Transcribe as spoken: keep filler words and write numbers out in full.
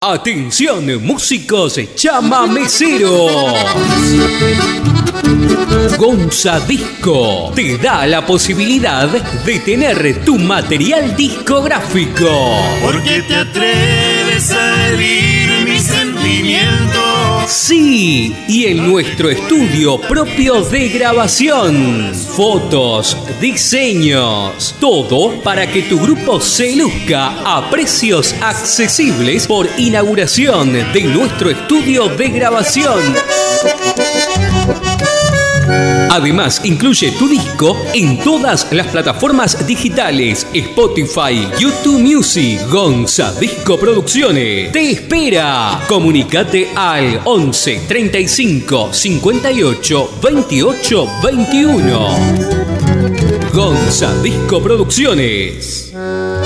Atención, músicos chamameceros. Gonza Disco te da la posibilidad de tener tu material discográfico. Porque te atreves a herir mis sentimientos. Sí, y en nuestro estudio propio de grabación. Fotos, diseños, todo para que tu grupo se luzca a precios accesibles por inauguración de nuestro estudio de grabación. Además, incluye tu disco en todas las plataformas digitales: Spotify, YouTube Music. Gonza Disco Producciones te espera. Comunicate al once treinta y cinco cincuenta y ocho veintiocho veintiuno. Gonza Disco Producciones.